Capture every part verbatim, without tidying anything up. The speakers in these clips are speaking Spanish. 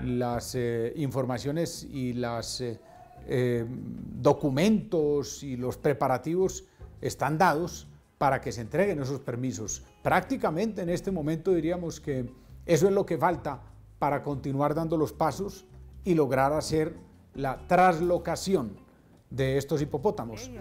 las eh, informaciones y los eh, eh, documentos y los preparativos están dados para que se entreguen esos permisos. Prácticamente en este momento diríamos que eso es lo que falta para continuar dando los pasos y lograr hacer la traslocación de estos hipopótamos.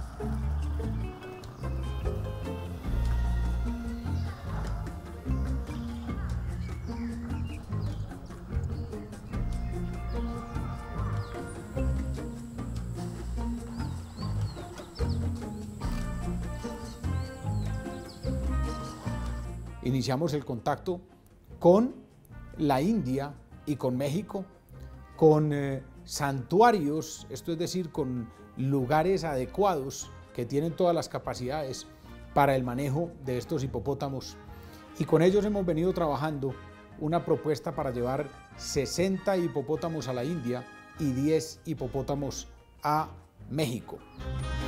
Iniciamos el contacto con la India y con México, con eh, santuarios, esto es decir, con lugares adecuados que tienen todas las capacidades para el manejo de estos hipopótamos. Y con ellos hemos venido trabajando una propuesta para llevar sesenta hipopótamos a la India y diez hipopótamos a México.